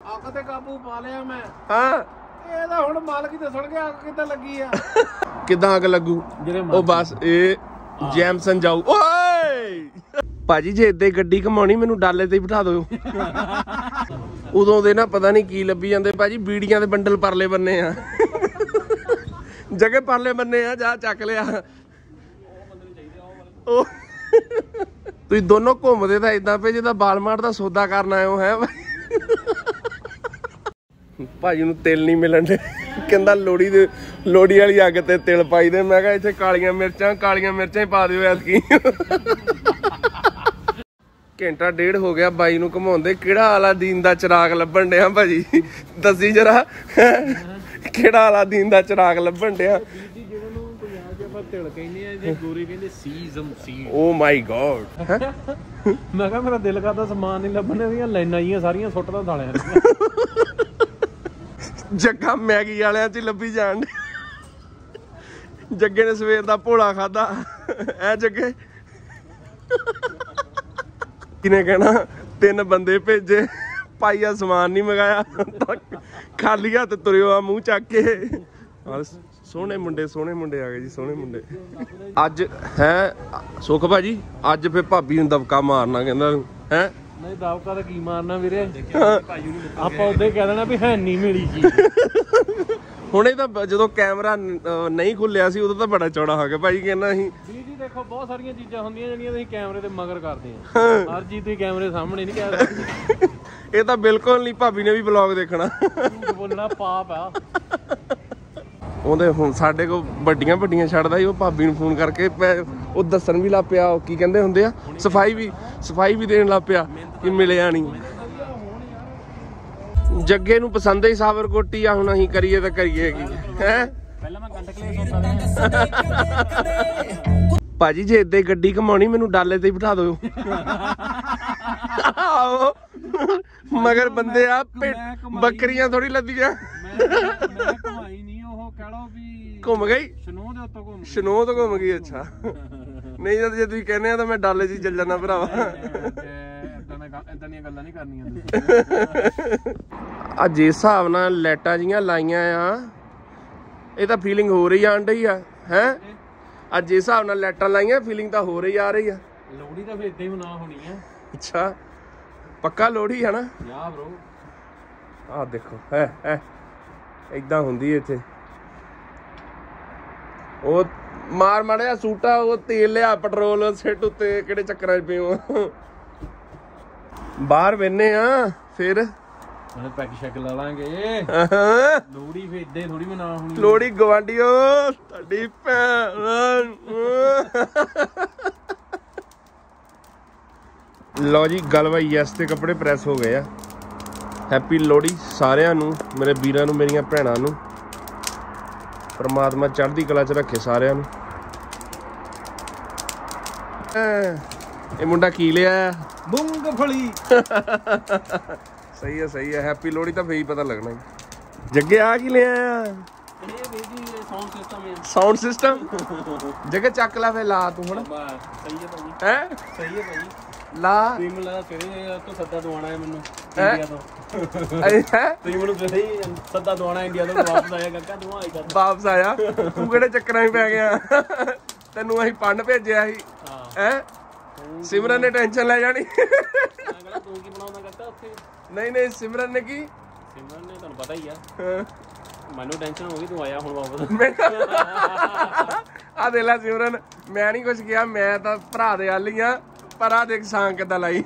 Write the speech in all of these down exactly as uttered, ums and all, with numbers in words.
ਅੱਗ ਤੇ ਕਾਬੂ ਪਾ ਲਿਆ ਮੈਂ। ਹਾਂ ਇਹਦਾ ਹੁਣ ਮਾਲਕ ਹੀ ਦੱਸਣਗੇ ਅੱਗ ਕਿੱਦਾਂ ਲੱਗੀ ਆ। ਕਿੱਦਾਂ ਅੱਗ ਲੱਗੂ? ਉਹ ਬਸ ਇਹ ਜੈਮਸਨ ਜਾਊ। ਓਏ ਭਾਜੀ ਜੇ ਏਦਾਂ ਹੀ ਗੱਡੀ ਘਮਾਉਣੀ ਮੈਨੂੰ ਡਾਲੇ ਤੇ ਹੀ ਬਿਠਾ ਦਿਓ। ਉਦੋਂ ਦੇ ਨਾ ਪਤਾ ਨਹੀਂ ਕੀ ਲੱਭੀ ਜਾਂਦੇ ਭਾਜੀ, ਬੀੜੀਆਂ ਦੇ ਬੰਡਲ ਪਰਲੇ ਬੰਨੇ ਆ। ਜਗੇ ਪਰਲੇ ਬੰਨੇ ਆ, ਜਾ ਚੱਕ ਲਿਆ। ਉਹ ਤੁਸੀਂ ਦੋਨੋਂ ਘੁੰਮਦੇ ਤਾਂ ਏਦਾਂ ਪਏ ਜਿੱਦਾਂ ਬਾਲਮਾਰਟ ਦਾ ਸੌਦਾ ਕਰਨ ਆਏ ਹੋ। ਹੈ ਭਾਜੀ ਨੂੰ ਤਿਲ ਨਹੀਂ ਮਿਲਣ ਦੇ, ਕਹਿੰਦਾ ਲੋੜੀ ਦੇ ਲੋੜੀ ਵਾਲੀ ਅੱਗ ਤੇ ਤਿਲ ਪਾਈ ਦੇ। ਮੈਂ ਕਿਹਾ ਇੱਥੇ ਕਾਲੀਆਂ ਮਿਰਚਾਂ ਕਾਲੀਆਂ ਮਿਰਚਾਂ ਹੀ ਪਾ ਦਿਓ ਐਤਕੀ। ਘੰਟਾ ਡੇਢ ਹੋ ਗਿਆ ਬਾਈ ਨੂੰ ਘਮਾਉਂਦੇ। ਕਿਹੜਾ ਅਲਾਦੀਨ ਦਾ ਚਿਰਾਗ ਲੱਭਣ ਡਿਆ ਭਾਜੀ? ਦੱਸੀ ਜਰਾ ਕਿਹੜਾ ਅਲਾਦੀਨ ਦਾ ਚਿਰਾਗ ਲੱਭਣ ਡਿਆ? ਤਿਲ ਕਹਿੰਦੇ ਆ ਜੇ ਗੋਰੇ ਕਹਿੰਦੇ sesame seed. Oh my god. ਮੈਂ ਕਿਹਾ ਮੇਰਾ ਦਿਲ ਕਰਦਾ ਸਮਾਨ ਨਹੀਂ ਲੱਭਣ ਦੀਆਂ ਲਾਈਨਾਂ ਜੀਆਂ ਸਾਰੀਆਂ ਸੁੱਟਦਾ ਥਾਲਿਆਂ। ਜੱਗਾ ਮੈਗੀ ਵਾਲਿਆਂ 'ਚ ਹੀ ਲੱਭੀ ਜਾਣ। ਜੱਗੇ ਨੇ ਸਵੇਰ ਦਾ ਭੋਲਾ ਖਾਦਾ। ਐ ਜੱਗੇ ਕਿਨੇ ਕਹਿਣਾ ਤਿੰਨ ਬੰਦੇ ਭੇਜੇ, ਪਾਈਆ ਸਮਾਨ ਨਹੀਂ ਮੰਗਾਇਆ, ਖਾਲੀ ਹੱਥ ਤੁਰਿਓ ਆ ਮੂੰਹ ਚੱਕ ਕੇ। ਸੋਹਣੇ ਮੁੰਡੇ ਸੋਹਣੇ ਮੁੰਡੇ ਆ ਗਏ ਜੀ, ਸੋਹਣੇ ਮੁੰਡੇ। ਅੱਜ ਹੈ ਸੁਖ ਭਾਜੀ, ਅੱਜ ਫੇਰ ਭਾਬੀ ਨੂੰ ਦਬਕਾ ਮਾਰਨਾ ਕਹਿੰਦਾ ਹੈ। ਨਹੀਂ ਦਬਕਾ ਤਾਂ ਕੀ ਮਾਰਨਾ ਵੀਰੇ, ਆਪਾਂ ਉਦੋਂ ਕਹਿ ਦੇਣਾ ਵੀ ਹੈ ਨਹੀਂ ਮਿਲੀ ਚੀਜ਼। ਹੁਣੇ ਤਾਂ ਜਦੋਂ ਕੈਮਰਾ ਨਹੀਂ ਖੁੱਲਿਆ ਸੀ ਉਦੋਂ ਤਾਂ ਬੜਾ ਚੌੜਾ ਹੋ ਗਿਆ ਭਾਜੀ। ਕਹਿੰਦਾ ਅਸੀਂ ਜੀ ਜੀ ਦੇਖੋ ਬਹੁਤ ਸਾਰੀਆਂ ਚੀਜ਼ਾਂ ਹੁੰਦੀਆਂ ਜਿਹੜੀਆਂ ਤੁਸੀਂ ਕੈਮਰੇ ਤੇ ਮਗਰ ਕਰਦੇ ਆ। ਹਰ ਚੀਜ਼ ਤੁਸੀਂ ਕੈਮਰੇ ਸਾਹਮਣੇ ਨਹੀਂ ਕਹਿ ਸਕਦੇ। ਇਹ ਤਾਂ ਬਿਲਕੁਲ ਨਹੀਂ, ਭਾਬੀ ਨੇ ਵੀ ਵਲੌਗ ਦੇਖਣਾ। ਬੋਲਣਾ ਪਾਪ ਆ। ਉਹਦੇ ਹੁਣ ਸਾਡੇ ਕੋਲ ਵੱਡੀਆਂ ਵੱਡੀਆਂ ਛੱਡਦਾ ਸੀ, ਉਹ ਭਾਬੀ ਨੂੰ ਫੋਨ ਕਰਕੇ ਉਹ ਦੱਸਣ ਵੀ ਲੱਗ ਪਿਆ। ਉਹ ਕੀ ਕਹਿੰਦੇ ਹੁੰਦੇ ਆ, ਸਫਾਈ ਵੀ ਸਫਾਈ ਵੀ ਦੇਣ ਲੱਗ ਪਿਆ ਕਿ ਮਿਲਿਆ ਨਹੀਂ। ਜੱਗੇ ਨੂੰ ਪਸੰਦ ਹੀ ਸਾਬਰਕੋਟੀ ਆ, ਹੁਣ ਅਸੀਂ ਕਰੀਏ ਤਾਂ ਕਰੀਏ ਕੀ ਹੈ। ਪਹਿਲਾਂ ਮੈਂ ਗੰਢ ਕਲੇ ਭਾਜੀ ਜੇ ਏਦਾਂ ਹੀ ਗੱਡੀ ਘਮਾਉਣੀ ਮੈਨੂੰ ਡਾਲੇ ਤੇ ਹੀ ਬਿਠਾ ਦਿਓ। ਆਹੋ ਮਗਰ ਬੰਦੇ ਆ, ਬੱਕਰੀਆਂ ਥੋੜੀ ਲੱਦੀਆਂ। ਮੈਂ ਘੁਮਾਈ ਨਹੀਂ, ਉਹ ਕਹਿ ਲਓ ਵੀ ਘੁੰਮ ਗਈ ਸ਼ਨੋ ਦੇ ਉੱਤੋਂ ਘੁੰਮ ਸ਼ਨੋ ਤੋਂ ਘੁੰਮ ਗਈ। ਅੱਛਾ ਨਹੀਂ ਜਦ ਜੇ ਤੁਸੀਂ ਕਹਿੰਦੇ ਆ ਤਾਂ ਮੈਂ ਡਾਲੇ 'ਚ ਹੀ ਚੱਲ ਜਾਣਾ ਭਰਾਵਾ। ਏਦਾਂ ਦੀਆਂ ਗੱਲਾਂ ਨਹੀਂ ਕਰਨੀਆਂ। ਆ ਜਿਸ ਹਿਸਾਬ ਨਾਲ ਲਾਈਟਾਂ ਜੀਆਂ ਲਾਈਆਂ ਆ, ਇਹ ਤਾਂ ਫੀਲਿੰਗ ਹੋ ਰਹੀ ਆਣ ਡਈ ਆ ਹੈ। ਅੱਜ ਜਿਸ ਹਿਸਾਬ ਨਾਲ ਲਾਈਟਾਂ ਲਾਈਆਂ ਫੀਲਿੰਗ ਤਾਂ ਹੋ ਰਹੀ ਆ ਰਹੀ ਆ। ਲੋਹੜੀ ਤਾਂ ਫਿਰ ਏਦਾਂ ਹੀ ਮਨਾ ਹੋਣੀ ਆ। ਅੱਛਾ ਪੱਕਾ ਲੋਹੜੀ ਹੈ ਨਾ ਯਾ ਬ్రో। ਆਹ ਦੇਖੋ ਹੈ ਹੈ ਏਦਾਂ ਹੁੰਦੀ ਇੱਥੇ। ਉਹ ਮਾਰ ਮਾੜਿਆ ਸੂਟਾ, ਉਹ ਤੇਲ ਲਿਆ ਪੈਟਰੋਲ ਸਿੱਟ ਉੱਤੇ, ਕਿਹੜੇ ਚੱਕਰਾਂ 'ਚ ਪਏ ਹੋ। ਬਾਹਰ ਬਹਿਨੇ ਆ ਫਿਰ ਪੈਗ ਸ਼ੈਗ ਲਾ ਲਾਂਗੇ। ਲੋਹੜੀ ਫਿਰ ਏਦਾਂ ਥੋੜੀ ਮਨਾ ਹੋਣੀ। ਲੋਹੜੀ ਗਵਾਂਢੀਓ ਤੁਹਾਡੀ ਭੈਣ। ਲਓ ਜੀ ਗੱਲ ਬਾਈ ਯੈਸ ਤੇ ਕੱਪੜੇ ਪ੍ਰੈਸ ਹੋ ਗਏ ਆ। ਹੈਪੀ ਲੋਹੜੀ ਸਾਰਿਆਂ ਨੂੰ, ਮੇਰੇ ਵੀਰਾਂ ਨੂੰ, ਮੇਰੀਆਂ ਭੈਣਾਂ ਨੂੰ। ਪਰਮਾਤਮਾ ਚੜ੍ਹਦੀ ਕਲਾ 'ਚ ਰੱਖੇ ਸਾਰਿਆਂ ਨੂੰ। ਇਹ ਮੁੰਡਾ ਕੀ ਲਿਆ? ਮੂੰਗਫਲੀ। ਸਹੀ ਹੈ ਸਹੀ ਹੈ। ਹੈਪੀ ਲੋਹੜੀ ਤਾਂ ਫੇਰ ਪਤਾ ਲੱਗਣਾ। ਜੱਗੇ ਆ ਕੀ ਲਿਆ? ਸਾਊਂਡ ਸਿਸਟਮ ਹੈ। ਸਾਊਂਡ ਸਿਸਟਮ ਜੱਗੇ ਚੱਕ ਲੈ ਫੇਰ ਲਾ ਤੂੰ ਹੁਣ। ਸਹੀ ਹੈ ਭਾਜੀ। ਹੈ ਸਹੀ ਹੈ ਭਾਜੀ। ਲਾ ਮੈਨੂੰ ਲੱਗਾ ਸਵੇਰੇ ਤੋਂ ਸੱਦਾ ਦਵਾਉਣਾ ਹੈ ਮੈਨੂੰ ਇੰਡੀਆ ਤੋਂ। ਹੈ ਤੁਸੀਂ ਮੈਨੂੰ ਸਵੇਰੇ ਹੀ ਸੱਦਾ ਦਵਾਉਣਾ ਇੰਡੀਆ ਤੋਂ, ਵਾਪਸ ਆਇਆ ਕਾਕਾ ਤੂੰ ਆਈ ਕਰ। ਵਾਪਸ ਆਇਆ ਤੂੰ ਕਿਹੜੇ ਚੱਕਰਾਂ 'ਚ ਪੈ ਗਿਆ? ਤੈਨੂੰ ਅਸੀਂ ਪੰਡ ਭੇਜਿਆ ਸੀ ਹੈ। ਸਿਮਰਨ ਨੇ ਟੈਨਸ਼ਨ ਲੈ ਜਾਣੀ। ਤੂੰ ਕੀ ਬਣਾਉਂਦਾ ਕਾਕਾ ਉੱਥੇ? ਨਹੀਂ ਨਹੀਂ ਸਿਮਰਨ ਨੇ ਕੀ, ਸਿਮਰਨ ਨੇ ਤੁਹਾਨੂੰ ਪਤਾ ਹੀ ਆ। ਮੈਨੂੰ ਟੈਨਸ਼ਨ ਹੋ ਗਈ ਤੂੰ ਆਇਆ ਹੁਣ ਵਾਪਸ। ਆ ਦੇਖ ਲੈ ਸਿਮਰਨ, ਮੈਂ ਨਹੀਂ ਕੁਛ ਕਿਹਾ, ਮੈਂ ਤਾਂ ਭਰਾ ਦੇ ਵੱਲ ਹੀ ਆ। ਪਰ ਆ ਦੇਖ ਸਾਂ ਕਿੱਦਾਂ ਲਾਈ।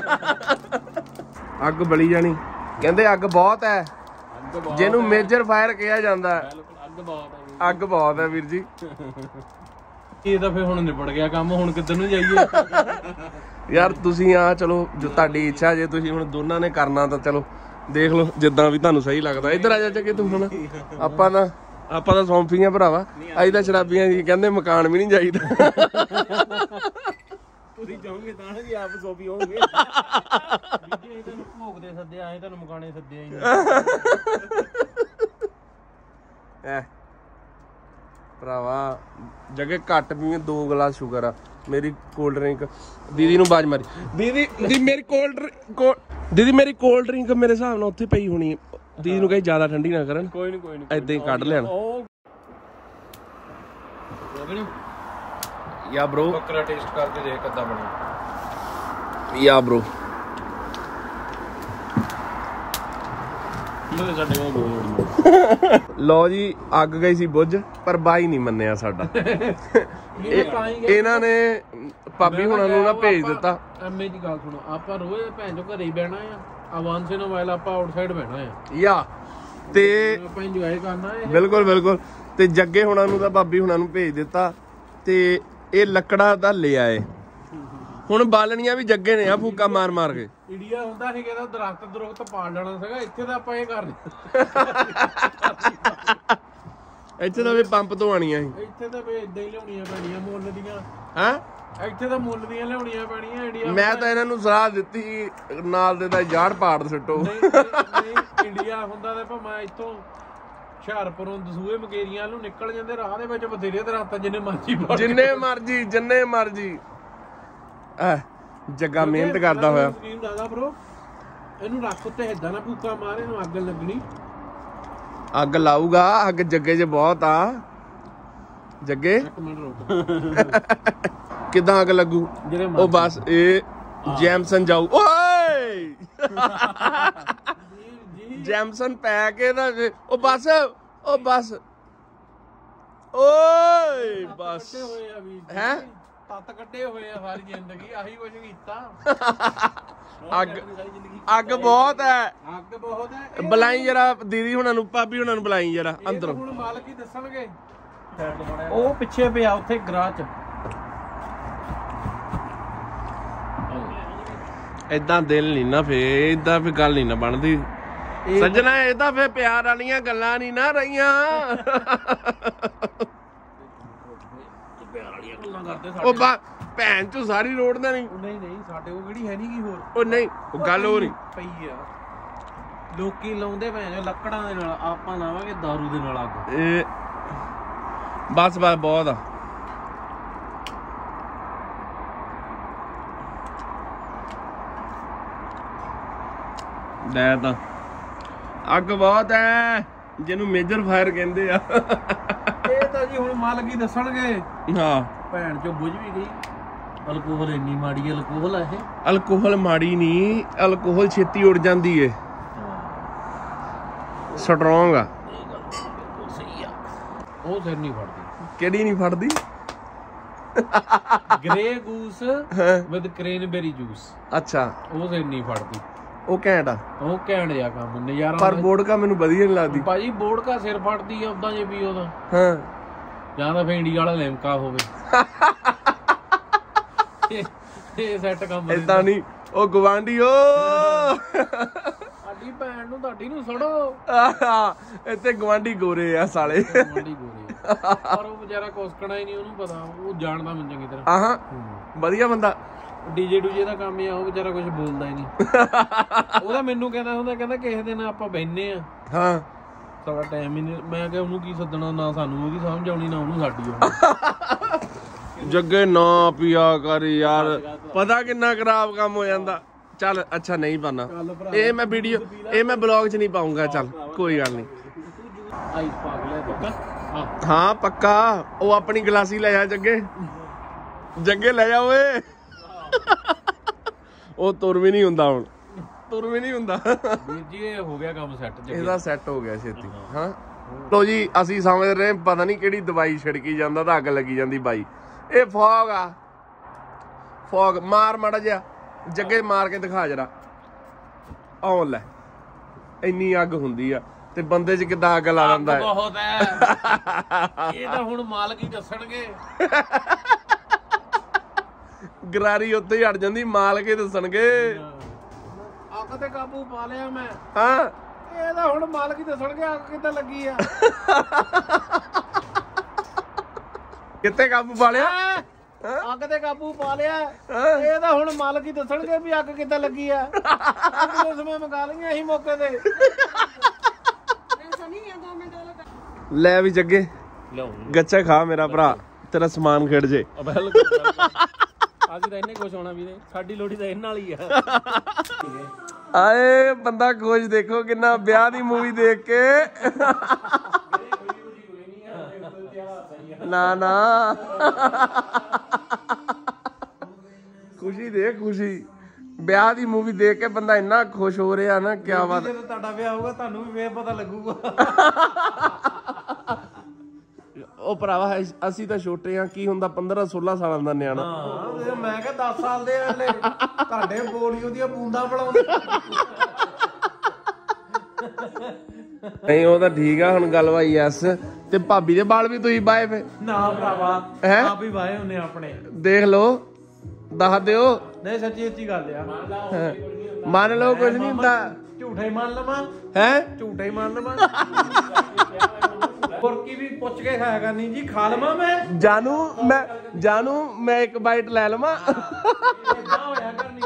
ਅੱਗ ਬਲੀ ਜਾਣੀ। ਕਹਿੰਦੇ ਅੱਗ ਬਹੁਤ ਹੈ, ਜਿਹਨੂੰ ਮੇਜਰ ਫਾਇਰ ਕਿਹਾ ਜਾਂਦਾ। ਅੱਗ ਬਹੁਤ ਹੈ, ਅੱਗ ਬਹੁਤ ਹੈ ਵੀਰ ਜੀ। ਇਹ ਤਾਂ ਫਿਰ ਹੁਣ ਨਿਬੜ ਗਿਆ ਕੰਮ, ਹੁਣ ਕਿੱਧਰ ਨੂੰ ਜਾਈਏ? ਯਾਰ ਤੁਸੀਂ ਆ ਚਲੋ ਜੋ ਤੁਹਾਡੀ ਇੱਛਾ, ਜੇ ਤੁਸੀਂ ਹੁਣ ਦੋਨਾਂ ਨੇ ਕਰਨਾ ਤਾਂ ਚਲੋ ਦੇਖ ਲਓ ਜਿੱਦਾਂ ਵੀ ਤੁਹਾਨੂੰ ਸਹੀ ਲੱਗਦਾ। ਇੱਧਰ ਆ ਜਾ ਜੱਗੇ ਤੂੰ ਹੁਣ। ਆਪਾਂ ਤਾਂ ਆਪਾਂ ਤਾਂ ਸੌਂਫੀਆਂ ਭਰਾਵਾ, ਅਸੀਂ ਤਾਂ ਸ਼ਰਾਬੀਆਂ ਜੀ ਕਹਿੰਦੇ ਮਕਾਨ ਵੀ ਨਹੀਂ ਜਾਈਦਾ। ਤੁਸੀਂ ਜਾਓਗੇ ਤਾਂ ਜੀ ਆਪ ਸੋਪੀ ਹੋਣਗੇ। ਵੀਡੀਓ ਤੁਹਾਨੂੰ ਭੋਗ ਦੇ ਸੱਦੇ ਆਏ, ਤੁਹਾਨੂੰ ਮਕਾਨੇ ਸੱਦੇ ਆਈ ਐ ਭਰਾਵਾ। ਜਗੇ ਘੱਟ ਪੀਵੇਂ ਦੋ ਗਲਾਸ ਸ਼ੂਗਰ ਆ। ਮੇਰੀ ਕੋਲਡ ਡਰਿੰਕ ਦੀਦੀ ਨੂੰ ਬਾਜ ਮਾਰੀ। ਦੀਦੀ ਦੀ ਮੇਰੀ ਕੋਲਡ ਡਰਿੰਕ ਦੀਦੀ ਮੇਰੀ ਕੋਲਡ ਡਰਿੰਕ ਮੇਰੇ ਹਿਸਾਬ ਨਾਲ ਉੱਥੇ ਪਈ ਹੋਣੀ। ਦੀਦੀ ਨੂੰ ਕਹੀ ਜ਼ਿਆਦਾ ਠੰਡੀ ਨਾ ਕਰਨ। ਕੋਈ ਨਹੀਂ ਕੋਈ ਨਹੀਂ ਏਦਾਂ ਹੀ ਕੱਢ ਲੈਣ। ਯਾ ਬ్రో ਬੱਕਰਾ ਟੇਸਟ ਕਰਕੇ ਦੇਖ ਕਿੱਦਾਂ ਬਣੀ। ਯਾ ਬ్రో ਲੋ ਜੀ ਅੱਗ ਗਈ ਸੀ ਬੁੱਝ ਪਰ ਬਾਈ ਨਹੀਂ ਮੰਨਿਆ ਸਾਡਾ। ਇਹਨਾਂ ਨੇ ਭਾਬੀ ਹੁਣਾਂ ਨੂੰ ਨਾ ਭੇਜ ਦਿੱਤਾ। ਐਮਏ ਦੀ ਗੱਲ ਸੁਣੋ, ਆਪਾਂ ਰੋਜ਼ ਭੈਣ ਚੋ ਘਰੇ ਹੀ ਬਹਿਣਾ ਆ, ਆਵਾਂਸ ਇਨ ਵਾਈਲ ਆਪਾਂ ਆਊਟਸਾਈਡ ਬਹਿਣਾ ਆ ਯਾ ਤੇ ਆਪਾਂ ਇੰਜੋਏ ਕਰਨਾ ਹੈ। ਬਿਲਕੁਲ ਬਿਲਕੁਲ। ਤੇ ਜੱਗੇ ਹੁਣਾਂ ਨੂੰ ਤਾਂ ਭਾਬੀ ਹੁਣਾਂ ਨੂੰ ਭੇਜ ਦਿੱਤਾ ਤੇ ਇਹ ਲੱਕੜਾਂ ਦਾ ਲੈ ਆਏ। ਹੁਣ ਬਾਲਣੀਆਂ ਵੀ ਜੱਗੇ ਨੇ ਆ ਫੂਕਾ ਮਾਰ ਮਾਰ ਕੇ। ਇੰਡੀਆ ਹੁੰਦਾ ਸੀ ਕਹਿੰਦਾ ਦਰਖਤ ਦਰਖਤ ਪਾੜ ਲੈਣਾ ਸੀਗਾ, ਇੱਥੇ ਤਾਂ ਆਪਾਂ ਇਹ ਕਰਦੇ। ਇੱਥੇ ਤਾਂ ਵੀ ਪੰਪ ਤੋਂ ਆਣੀਆਂ ਸੀ। ਇੱਥੇ ਤਾਂ ਵੀ ਇਦਾਂ ਹੀ ਲਿਆਉਣੀਆਂ ਪੈਣੀਆਂ ਮੁੱਲ ਦੀਆਂ। ਹਾਂ ਇੱਥੇ ਤਾਂ ਮੁੱਲ ਦੀਆਂ ਲਿਆਉਣੀਆਂ ਪੈਣੀਆਂ ਇੰਡੀਆ। ਮੈਂ ਤਾਂ ਇਹਨਾਂ ਨੂੰ ਸਲਾਹ ਦਿੱਤੀ ਨਾਲ ਦੇ ਤਾਂ ਯਾਰ ਪਾੜ ਸੁੱਟੋ। ਨਹੀਂ ਇੰਡੀਆ ਹੁੰਦਾ ਤਾਂ ਭਾਵੇਂ ਇੱਥੋਂ ਹੁਸ਼ਿਆਰਪੁਰੋਂ ਦਸੂਹੇ ਮਕੇਰੀਆਂ ਨੂੰ ਨਿਕਲ ਜਾਂਦੇ, ਰਾਹ ਦੇ ਵਿੱਚ ਬਥੇਰੇ ਦਰਖਤ ਜਿੰਨੇ ਮਰਜੀ ਜਿੰਨੇ ਮਰਜੀ ਜਿੰਨੇ ਮਰਜੀ। ਆ ਜੱਗਾ ਮਿਹਨਤ ਕਰਦਾ ਹੋਇਆ। ਸਕੀਮ ਦਾਦਾ ਬ్రో, ਇਹਨੂੰ ਰੱਖ ਉੱਤੇ ਏਦਾਂ ਨਾ ਭੂਕਾ ਮਾਰ, ਇਹਨੂੰ ਅੱਗ ਲੱਗਣੀ। ਅੱਗ ਲਾਊਗਾ, ਅੱਗ ਜੱਗੇ 'ਚ ਬਹੁਤ ਆ। ਜੱਗੇ ਇੱਕ ਮਿੰਟ ਰੁਕ। ਕਿੱਦਾਂ ਅੱਗ ਲੱਗੂ? ਉਹ ਬਸ ਇਹ ਜੈਮਸਨ ਜਾਊ। ਓਏ ਜੈਮਸਨ ਪੈ ਕੇ ਨਾ ਉਹ ਬਸ ਉਹ ਬਸ ਓਏ ਬਸ ਹੈ ਤੱਤ ਕੱਢੇ ਹੋਏ ਆ ਸਾਰੀ ਜ਼ਿੰਦਗੀ, ਆਹੀ ਕੁਝ ਕੀਤਾ। ਅੱਗ ਅੱਗ ਬਹੁਤ ਹੈ, ਅੱਗ ਬਹੁਤ ਹੈ। ਬੁਲਾਈ ਜਰਾ ਦੀਦੀ ਹੁਣਾਂ ਨੂੰ, ਭਾਬੀ ਹੁਣਾਂ ਨੂੰ ਬੁਲਾਈ ਜਰਾ ਅੰਦਰੋਂ। ਹੁਣ ਮਾਲਕ ਹੀ ਦੱਸਣਗੇ। ਉਹ ਪਿੱਛੇ ਪਿਆ ਉੱਥੇ ਗਰਾਹ 'ਚ। ਏਦਾਂ ਦਿਲ ਨਹੀਂ ਨਾ ਫੇ, ਏਦਾਂ ਫੇ ਗੱਲ ਨਹੀਂ ਨਾ ਬਣਦੀ ਸੱਜਣਾ। ਏਦਾਂ ਫੇ ਪਿਆਰ ਵਾਲੀਆਂ ਗੱਲਾਂ ਨਹੀਂ ਨਾ ਰਹੀਆਂ। ਉਹ ਭੈਣ ਚੋਂ ਸਾਰੀ ਰੋਡ ਦਾ ਨਹੀਂ। ਨਹੀਂ ਨਹੀਂ ਸਾਡੇ ਕੋਲ ਕਿਹੜੀ ਹੈ ਨਹੀਂ ਕੀ ਹੋਰ। ਉਹ ਨਹੀਂ ਉਹ ਗੱਲ ਹੋ ਰਹੀ ਪਈ ਆ। ਲੋਕੀ ਲਾਉਂਦੇ ਭੈਣ ਲੱਕੜਾਂ ਦੇ ਨਾਲ, ਆਪਾਂ ਲਾਵਾਂਗੇ ਦਾਰੂ ਦੇ ਨਾਲ ਅੱਗ। ਇਹ ਬਸ ਬਸ ਬਹੁਤ ਆ। ਲੈ ਤਾਂ ਅੱਗ ਬਹੁਤ ਹੈ, ਜਿਹਨੂੰ ਮੇਜਰ ਫਾਇਰ ਕਹਿੰਦੇ ਆ। ਇਹ ਤਾਂ ਜੀ ਹੁਣ ਮਾਲਕ ਹੀ ਦੱਸਣਗੇ। ਹਾਂ ਭੈਣ ਚੋਂ ਬੁਝ ਵੀ ਗਈ। ਅਲਕੋਹਲ ਇੰਨੀ ਮਾੜੀ ਅਲਕੋਹਲ ਆ ਇਹ। ਅਲਕੋਹਲ ਮਾੜੀ ਨਹੀਂ, ਅਲਕੋਹਲ ਛੇਤੀ ਉੜ ਜਾਂਦੀ ਏ। ਸਟਰੋਂਗ ਆ। ਸਹੀ ਆ। ਉਹ ਸਿਰ ਨਹੀਂ ਫੜਦੀ। ਕਿਹੜੀ ਨਹੀਂ ਫੜਦੀ? Grey Goose with cranberry juice. ਅੱਛਾ ਉਹ ਸਿਰ ਨਹੀਂ ਫੜਦੀ। ਉਹ ਘੈਂਟ ਆ। ਉਹ ਘੈਂਟ ਜਿਹਾ ਕੰਮ ਨਜ਼ਾਰਾ। ਪਰ ਬੋੜਕਾ ਮੈਨੂੰ ਵਧੀਆ ਨਹੀਂ ਲੱਗਦੀ ਭਾਜੀ। ਬੋੜਕਾ ਸਿਰ ਫੜਦੀ ਆ ਉਦਾਂ ਜੇ ਵੀ ਉਹਦਾ। ਹਾਂ ਜਾਂ ਤਾਂ ਫੇ ਇੰਡੀਆ ਵਾਲਾ ਲਿਮਕਾ ਹੋਵੇ। ਇਹ ਸੈੱਟ ਕੰਮ ਏਦਾਂ ਨਹੀਂ। ਉਹ ਗਵਾਂਢੀ ਓ ਸਾਡੀ ਭੈਣ ਨੂੰ ਤੁਹਾਡੀ ਨੂੰ ਸੜੋ। ਇੱਥੇ ਗਵਾਂਢੀ ਗੋਰੇ ਆ ਸਾਲੇ। ਗਵਾਂਢੀ ਗੋਰੇ ਪਰ ਉਹ ਵਿਚਾਰਾ ਕੋਸਕਣਾ ਹੀ ਨਹੀਂ, ਉਹਨੂੰ ਪਤਾ। ਉਹ ਜਾਣਦਾ ਮੈਨੂੰ ਚੰਗੀ ਤਰ੍ਹਾਂ। ਆਹਾਂ ਵਧੀਆ ਬੰਦਾ। ਡੀਜੇ ਡੂਜੇ ਦਾ ਕੰਮ ਆ। ਉਹ ਵਿਚਾਰਾ ਕੁਝ ਬੋਲਦਾ ਹੀ ਨਹੀਂ। ਉਹਦਾ ਮੈਨੂੰ ਕਹਿੰਦਾ ਹੁੰਦਾ, ਕਹਿੰਦਾ ਕਿਸੇ ਦਿਨ ਆਪਾਂ ਬਹਿਨੇ ਆ। ਹਾਂ ਸਾਡਾ ਟਾਈਮ ਹੀ ਨਹੀਂ। ਮੈਂ ਕਿਹਾ ਉਹਨੂੰ ਕੀ ਸੱਦਣਾ, ਨਾ ਸਾਨੂੰ ਉਹਦੀ ਸਮਝ ਆਉਣੀ ਨਾ ਉਹਨੂੰ ਸਾਡੀ ਆਉਣੀ। ਜੱਗੇ ਨਾ ਪੀਆ ਕਰ ਯਾਰ, ਪਤਾ ਕਿੰਨਾ ਖਰਾਬ ਕੰਮ ਹੋ ਜਾਂਦਾ। ਚੱਲ ਅੱਛਾ ਨਹੀਂ ਪਾਣਾ ਇਹ ਮੈਂ ਵੀਡੀਓ, ਇਹ ਮੈਂ ਬਲੌਗ 'ਚ ਨਹੀਂ ਪਾਉਂਗਾ। ਚੱਲ ਕੋਈ ਗੱਲ ਨਹੀਂ। ਆਈਸ ਪਾਗ ਲੈ ਪੱਕਾ। ਹਾਂ ਪੱਕਾ। ਉਹ ਆਪਣੀ ਗਲਾਸੀ ਲੈ ਜਾ ਜੱਗੇ। ਜੱਗੇ ਲੈ ਜਾ ਓਏ। ਉਹ ਤੁਰ ਵੀ ਨਹੀਂ ਹੁੰਦਾ ਹੁਣ, ਤੁਰ ਵੀ ਨਹੀਂ ਹੁੰਦਾ। ਵੀਰ ਜੀ ਇਹ ਹੋ ਗਿਆ ਕੰਮ ਸੈੱਟ। ਇਹਦਾ ਸੈੱਟ ਹੋ ਗਿਆ ਛੇਤੀ। ਹਾਂ ਲੋ ਜੀ ਅਸੀਂ ਸਮਝ ਰਹੇ ਪਤਾ ਨਹੀਂ ਕਿਹੜੀ ਦਵਾਈ ਛਿੜਕੀ ਜਾਂਦਾ ਤਾਂ ਅੱਗ ਲੱਗੀ ਜਾਂਦੀ ਬਾਈ। ਇਹ ਫੌਗ ਆ, ਫੌਗ। ਮਾਰ ਮਾੜਾ ਜਿਹਾ ਜੱਗੇ, ਮਾਰ ਕੇ ਦਿਖਾ ਜਰਾ। ਆਉਣ ਲੈ ਇੰਨੀ ਅੱਗ ਹੁੰਦੀ ਆ ਤੇ ਬੰਦੇ 'ਚ ਕਿੱਦਾਂ ਅੱਗ ਲਾ ਲੈਂਦਾ ਹੈ। ਬਹੁਤ ਹੈ। ਇਹ ਤਾਂ ਹੁਣ ਮਾਲਕ ਹੀ ਦੱਸਣਗੇ। ਗਰਾਰੀ ਉੱਤੇ ਹੀ ਅੜ ਜਾਂਦੀ, ਮਾਲ ਕੇ ਦੱਸਣਗੇ। ਅੱਗ ਤੇ ਕਾਬੂ ਪਾ ਲਿਆ ਮੈਂ। ਹਾਂ ਇਹ ਤਾਂ ਹੁਣ ਮਾਲਕ ਹੀ ਦੱਸਣਗੇ ਅੱਗ ਕਿੱਦਾਂ ਲੱਗੀ ਆ। ਕਿੱਥੇ ਕਾਬੂ ਪਾ ਲਿਆ? ਅੱਗ ਤੇ ਕਾਬੂ ਪਾ ਲਿਆ। ਇਹ ਤਾਂ ਹੁਣ ਮਾਲਕ ਹੀ ਦੱਸਣਗੇ ਵੀ ਅੱਗ ਕਿੱਦਾਂ ਲੱਗੀ ਆ। ਅਗਲੇ ਸਮੇਂ ਮੰਗਾ ਲਈਆਂ ਅਸੀਂ ਮੌਕੇ ਤੇ। ਲੈ ਵੀ ਜੱਗੇ ਗੱਚਾ ਖਾ ਮੇਰਾ ਭਰਾ, ਤੇਰਾ ਸਮਾਨ ਖਿੜ ਜੇ। ਅੱਜ ਤਾਂ ਇੰਨੇ ਕੁਛ ਹੋਣਾ ਵੀਰੇ, ਸਾਡੀ ਲੋੜੀ ਤਾਂ ਇਹਨਾਂ ਵਾਲੀ ਆ। ਆਏ ਬੰਦਾ ਖੁਸ਼ ਦੇਖੋ ਕਿੰਨਾ ਵਿਆਹ ਦੀ ਮੂਵੀ ਦੇਖ ਕੇ। ਨਾ ਨਾ ਖੁਸ਼ੀ ਦੇ ਖੁਸ਼ੀ ਵਿਆਹ ਦੀ ਮੂਵੀ ਦੇਖ ਕੇ ਬੰਦਾ ਇੰਨਾ ਖੁਸ਼ ਹੋ ਰਿਹਾ ਨਾ ਕਿਆ ਬਾਤ। ਜਦੋਂ ਤੁਹਾਡਾ ਵਿਆਹ ਹੋਊਗਾ ਤੁਹਾਨੂੰ ਵੀ ਫੇਰ ਪਤਾ ਲੱਗੂਗਾ। ਉਹ ਭਰਾਵਾ ਅਸੀਂ ਤਾਂ ਛੋਟੇ ਆ, ਕੀ ਹੁੰਦਾ ਪੰਦਰਾਂ ਸੋਲਾਂ ਸਾਲਾਂ ਦਾ ਨਿਆਣਾ। ਹਾਂ ਮੈਂ ਕਿਹਾ ਦਸ ਸਾਲ ਦੇ ਹਲੇ ਤੁਹਾਡੇ ਬੋਲੀਓ ਦੀਆਂ ਬੂੰਦਾਂ ਬਣਾਉਂਦੇ। ਨਹੀਂ ਉਹ ਤਾਂ ਠੀਕ ਆ। ਹੁਣ ਗੱਲ ਬਾਈ ਐਸ ਤੇ ਭਾਬੀ ਦੇ ਵਾਲ ਵੀ ਤੁਸੀਂ ਬਾਏ ਫੇ? ਨਾ ਭਰਾਵਾ ਆਪ ਹੀ ਵਾਏ ਹੁੰਨੇ ਆਪਣੇ। ਦੇਖ ਲਓ ਦੱਸ ਦਿਓ। ਨਹੀਂ ਸੱਚੀ ਸੱਚੀ ਗੱਲ ਆ। ਮੰਨ ਲਓ ਕੁਝ ਨਹੀਂ ਹੁੰਦਾ। ਝੂਠਾ ਹੀ ਮੰਨ ਲਵਾਂ ਹੈ ਝੂਠਾ ਹੀ ਮੰਨ ਲਵਾਂ। ਬੁਰਕੀ ਵੀ ਪੁੱਛ ਕੇ ਖਾਇਆ ਕਰਨੀ ਜੀ। ਖਾ ਲਵਾਂ ਮੈਂ ਜਾਨੂ ਮੈਂ ਜਾਨੂ ਮੈਂ ਇੱਕ ਬਾਈਟ ਲੈ ਲਵਾਂ। ਏਦਾਂ ਹੋਇਆ ਕਰਨੀ।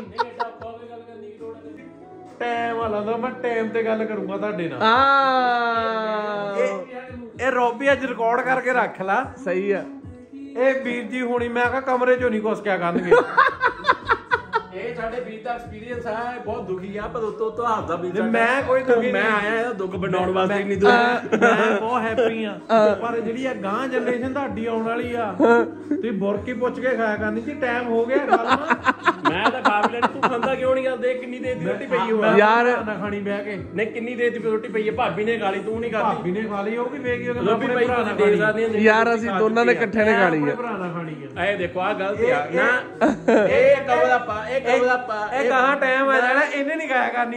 ਟਾਈਮ ਵਾਲਾ ਤਾਂ ਮੈਂ ਟਾਈਮ ਤੇ ਗੱਲ ਕਰੂੰਗਾ ਤੁਹਾਡੇ ਨਾਲ। ਆ ਇਹ ਰੋਬੀ ਅੱਜ ਰਿਕਾਰਡ ਕਰਕੇ ਰੱਖ ਲਾ। ਸਹੀ ਆ। ਇਹ ਵੀਰ ਜੀ ਹੁਣੀ ਮੈਂ ਕਿਹਾ ਕਮਰੇ ਚੋਂ ਨਹੀਂ ਕੁਛ ਕਿਆ ਕਰਨਗੇ। ਇਹ ਸਾਡੇ ਵੀਰ ਦਾ ਐਕਸਪੀਰੀਅੰਸ ਹੈ। ਬਹੁਤ ਦੁਖੀ ਆ ਪਰ ਉਤੋਂ ਤੋਂ ਹੱਸਦਾ ਵੀ। ਮੈਂ ਕੋਈ ਦੁਖੀ ਮੈਂ ਆਇਆ ਇਹਦਾ ਦੁੱਖ ਵੰਡਾਉਣ ਵਾਸਤੇ ਨਹੀਂ। ਮੈਂ ਬਹੁਤ ਹੈਪੀ ਆ। ਪਰ ਜਿਹੜੀ ਆ ਗਾਂ ਜਨਰੇਸ਼ਨ ਤੁਹਾਡੀ ਆਉਣ ਵਾਲੀ ਆ, ਤੁਸੀਂ ਬੁਰਕੀ ਪੁੱਛ ਕੇ ਖਾਇਆ ਕਰਨੀ ਜੀ। ਟਾਈਮ ਹੋ ਗਿਆ ਖਾ ਲਵਾਂ। ਮੈਂ ਤਾਂ ਖਾ ਵੀ ਲੈਣੀ। ਤੂੰ ਖਾਂਦਾ ਕਿਉਂ ਨਹੀਂ? ਕਰਦੇ ਕਿੰਨੀ ਦੇਰ ਦੀ ਰੋਟੀ ਪਈ ਹੋਆ ਯਾਰ ਨਾ ਖਾਣੀ ਬਹਿ ਕੇ। ਨਹੀਂ ਕਿੰਨੀ ਦੇਰ ਦੀ ਰੋਟੀ ਪਈ ਹੈ? ਭਾਬੀ ਨੇ ਖਾ ਲਈ, ਤੂੰ ਨਹੀਂ ਖਾਦੀ। ਭਾਬੀ ਨੇ ਖਾ ਲਈ, ਉਹ ਵੀ ਵੇਖ ਗਈ। ਰੋਟੀ ਪਈ ਤੁਸੀਂ ਦੇਖ ਸਕਦੇ ਹੋ ਯਾਰ ਅਸੀਂ ਦੋਨਾਂ ਨੇ ਇਕੱਠੇ ਨੇ ਖਾਣੀ ਆ। ਭਰਾ ਨਾਲ ਖਾਣੀ ਆ। ਇਹ ਦੇਖੋ ਆ ਗਲਤ ਆ ਨਾ। ਇਹ ਕਵਰ ਆਪਾ ਇਹ ਕਵਰ ਆਪਾ ਇਹ ਕਹਾਂ ਟਾਈਮ ਆ ਜਾਣਾ ਇਹਨੇ ਨਹੀਂ ਖਾਇਆ ਕਰਨੀ।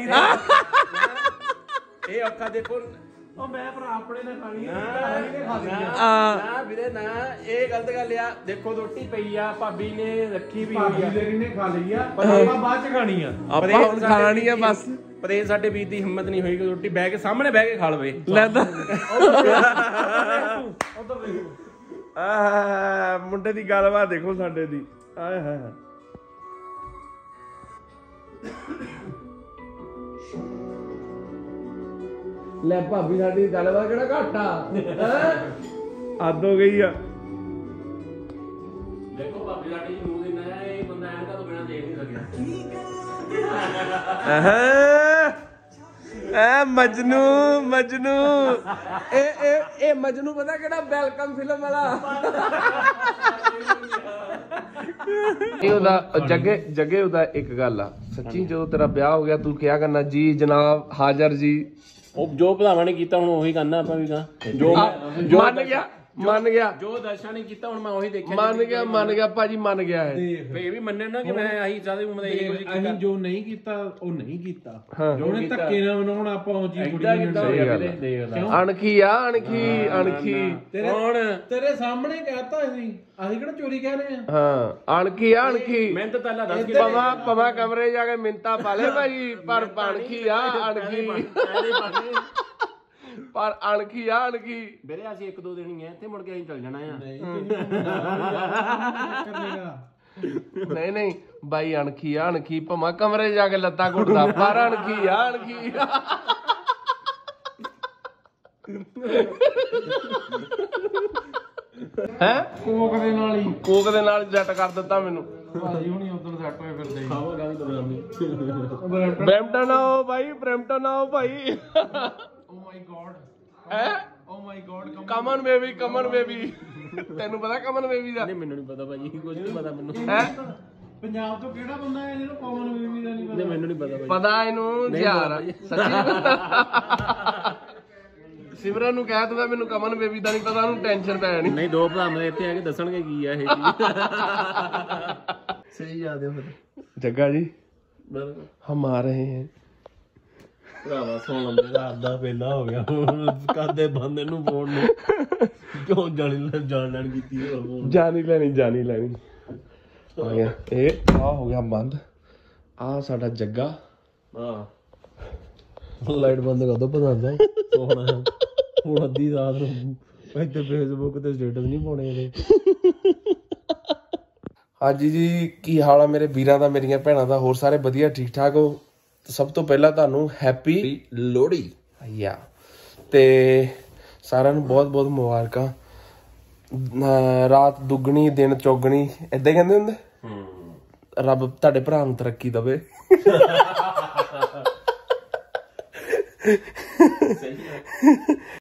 ਇਹ ਔਖਾ ਦੇਖੋ। ਉਹ ਮੈਂ ਭਰਾ ਆਪਣੇ ਨੇ ਖਾਣੀ ਆ। ਨਾ ਵੀਰੇ ਨਾ ਇਹ ਗਲਤ ਗੱਲ ਆ। ਦੇਖੋ ਰੋਟੀ ਪਈ ਆ, ਭਾਬੀ ਨੇ ਰੱਖੀ ਵੀ ਹੋਈ ਆ। ਭਾਬੀ ਨੇ ਖਾ ਲਈ ਆ ਪਰ ਆਪਾਂ ਬਾਅਦ ਚ ਖਾਣੀ ਆ। ਆਪਾਂ ਹੁਣ ਖਾਣੀ ਆ ਬਸ। ਪਰ ਇਹ ਸਾਡੇ ਵੀਰ ਦੀ ਹਿੰਮਤ ਨਹੀਂ ਹੋਈ ਕਿ ਰੋਟੀ ਬਹਿ ਕੇ ਸਾਹਮਣੇ ਬਹਿ ਕੇ ਖਾ ਲਵੇ। ਲੈ ਤਾਂ ਉਧਰ ਦੇਖੋ ਆ ਮੁੰਡੇ ਦੀ ਗੱਲਬਾਤ ਦੇਖੋ ਸਾਡੇ ਦੀ। ਆਏ ਹਾਏ ਲੈ ਭਾਬੀ ਸਾਡੀ ਗੱਲਬਾਤ ਕਿਹੜਾ ਘੱਟ ਆ। ਹੱਦ ਹੋ ਗਈ ਆ। ਦੇਖੋ ਭਾਬੀ ਸਾਡੀ ਨੂੰ ਦਿਨ ਆਇਆ। ਇਹ ਬੰਦਾ ਐਨਕਾਂ ਤੋਂ ਬਿਨਾਂ ਦੇਖ ਨਹੀਂ ਸਕਿਆ। ਐ ਮਜਨੂ ਮਜਨੂ ਇਹ ਇਹ ਇਹ ਮਜਨੂ ਪਤਾ ਕਿਹੜਾ ਵੈਲਕਮ ਫਿਲਮ ਵਾਲਾ। ਇਹ ਉਹਦਾ ਜੱਗੇ ਜੱਗੇ ਉਹਦਾ ਇੱਕ ਗੱਲ ਆ ਸੱਚੀ। ਜਦੋਂ ਤੇਰਾ ਵਿਆਹ ਹੋ ਗਿਆ ਤੂੰ ਕਿਹਾ ਕਰਨਾ ਜੀ ਜਨਾਬ ਹਾਜ਼ਰ ਜੀ। ਉਹ ਜੋ ਭਰਾਵਾਂ ਨੇ ਕੀਤਾ ਹੁਣ ਉਹੀ ਕਰਨਾ ਆਪਾਂ ਵੀ ਕਹਾਂ। ਜੋ ਮੰਨ ਗਿਆ ਮੰਨ ਗਿਆ। ਜੋ ਦਰਸ਼ਾ ਨੇ ਕੀਤਾ ਹੁਣ ਮੈਂ ਉਹੀ ਦੇਖਿਆ। ਮੰਨ ਗਿਆ ਮੰਨ ਗਿਆ ਭਾਜੀ ਮੰਨ ਗਿਆ ਹੈ। ਇਹ ਵੀ ਮੰਨੇ ਨਾ ਕਿ ਮੈਂ ਆਹੀ ਚਾਹਦੇ ਉਮਰ ਇਹੀ ਕੁਝ ਕੀਤਾ। ਅਸੀਂ ਜੋ ਨਹੀਂ ਕੀਤਾ ਉਹ ਨਹੀਂ ਕੀਤਾ। ਜੋ ਉਹਨੇ ਧੱਕੇ ਨਾਲ ਬਣਾਉਣ ਆਪਾਂ ਉਹ ਚੀਜ਼ ਕੁੜੀ ਨਹੀਂ ਦੇਖਦਾ। ਅਣਖੀ ਆ ਅਣਖੀ ਅਣਖੀ। ਹੁਣ ਤੇਰੇ ਸਾਹਮਣੇ ਕਹਤਾ ਅਸੀਂ ਅਸੀਂ ਕਿਹੜਾ ਚੋਰੀ ਕਹਿ ਰਹੇ ਆ। ਹਾਂ ਅਣਖੀ ਆ ਅਣਖੀ। ਮੈਂ ਤਾਂ ਪਹਿਲਾਂ ਦੱਸ ਕੇ ਪਵਾ ਪਵਾ ਕਮਰੇ ਜਾ ਕੇ ਮਿੰਤਾ ਪਾ ਲੈ ਭਾਈ ਪਰ ਅਣਖੀ ਆ ਅਣਖੀ। ਪਰ ਅਣਖੀ ਆ ਅਣਖੀ। ਵੀਰੇ ਅਸੀਂ ਇੱਕ ਦੋ ਦਿਨ ਹੀ ਆ ਇੱਥੇ ਮੁੜ ਕੇ ਅਸੀਂ ਚੱਲ ਜਾਣਾ ਆ। ਨਹੀਂ ਨਹੀਂ ਬਾਈ ਅਣਖੀ ਆ ਅਣਖੀ। ਭਮਾ ਕਮਰੇ ਜਾ ਕੇ ਲੱਤਾਂ ਘੁੱਟਦਾ ਪਰ ਅਣਖੀ ਆ ਅਣਖੀ। ਹੈ ਕੋਕ ਦੇ ਨਾਲ ਹੀ ਕੋਕ ਦੇ ਨਾਲ ਜੱਟ ਕਰ ਦਿੱਤਾ ਮੈਨੂੰ। ਭਾਜੀ ਹੁਣੀ ਉਧਰ ਸੈੱਟ ਹੋਏ ਫਿਰਦੇ। ਖਾਵਾ ਗੱਲ ਤਾਂ ਬਰਾਬਰ। ਬ੍ਰੈਂਪਟਨ ਆਓ ਭਾਈ ਬ੍ਰੈਂਪਟਨ ਆਓ ਭਾਈ। ਓ ਮਾਈ ਗॉड ਹੈ oh my god come on baby come on baby. ਤੈਨੂੰ ਪਤਾ ਕਮਨ ਬੇਬੀ ਦਾ? ਨਹੀਂ ਮੈਨੂੰ ਨਹੀਂ ਪਤਾ ਭਾਜੀ ਕੁਝ ਨਹੀਂ ਪਤਾ ਮੈਨੂੰ। ਹੈ ਪੰਜਾਬ ਤੋਂ ਕਿਹੜਾ ਬੰਦਾ ਹੈ ਜਿਹਨੂੰ ਕਾਮਨ ਬੇਬੀ ਦਾ ਨਹੀਂ ਪਤਾ? ਨਹੀਂ ਮੈਨੂੰ ਨਹੀਂ ਪਤਾ ਭਾਜੀ। ਪਤਾ ਇਹਨੂੰ ਯਾਰ ਸੱਚੀ। ਸਿਮਰਨ ਨੂੰ ਕਹਿ ਦੂੰਗਾ ਮੈਨੂੰ ਕਮਨ ਬੇਬੀ ਦਾ ਨਹੀਂ ਪਤਾ। ਉਹਨੂੰ ਟੈਨਸ਼ਨ ਪੈ ਜਾਣੀ। ਨਹੀਂ ਦੋ ਭਰਾ ਮੇਰੇ ਇੱਥੇ ਆ ਕੇ ਦੱਸਣਗੇ ਕੀ ਆ ਇਹ ਚੀਜ਼। ਸਹੀ ਯਾਦ ਹੈ ਫਿਰ ਜੱਗਾ ਜੀ ਹਮ ਆ ਰਹੇ हैं। ਭਰਾਵਾ ਸੋਣ ਲੰਦੇ ਰਾਤ ਦਾ ਵੇਲਾ ਹੋ ਗਿਆ। ਕਾਦੇ ਬੰਦੇ ਨੂੰ ਫੋਨ ਨੂੰ ਕਿਉਂ ਜਾਣੀ ਜਾਣ ਲੈਣ ਕੀਤੀ ਹੋਰ ਜਾਣੀ ਲੈਣੀ ਜਾਣੀ ਲੈਣੀ ਆ ਗਿਆ। ਇਹ ਆ ਹੋ ਗਿਆ ਬੰਦ। ਆ ਸਾਡਾ ਜੱਗਾ। ਹਾਂ ਲਾਈਟ ਬੰਦ ਕਰ ਦੋ ਪਤਾ ਸੋਹਣਾ ਹੁਣ ਅੱਧੀ ਰਾਤ ਨੂੰ ਇੱਥੇ ਫੇਸਬੁੱਕ ਤੇ ਸਟੇਟਸ ਨਹੀਂ ਪਾਉਣੇ ਇਹਦੇ। ਹਾਂਜੀ ਜੀ ਕੀ ਹਾਲ ਆ ਮੇਰੇ ਵੀਰਾਂ ਦਾ ਮੇਰੀਆਂ ਭੈਣਾਂ ਦਾ। ਹੋਰ ਸਾਰੇ ਵਧੀਆ ਠੀਕ ਠਾਕ ਹੋ? ਸਭ ਤੋਂ ਪਹਿਲਾਂ ਤੁਹਾਨੂੰ ਹੈਪੀ ਲੋਹੜੀ ਯਾ ਤੇ ਸਾਰਿਆਂ ਨੂੰ ਬਹੁਤ ਬਹੁਤ ਮੁਬਾਰਕਾਂ। ਰਾਤ ਦੁੱਗਣੀ ਦਿਨ ਚੌਗਣੀ ਏਦਾਂ ਹੀ ਕਹਿੰਦੇ ਹੁੰਦੇ। ਰੱਬ ਤੁਹਾਡੇ ਭਰਾ ਨੂੰ ਤਰੱਕੀ ਦੇਵੇ। ਸਹੀ ਹੈ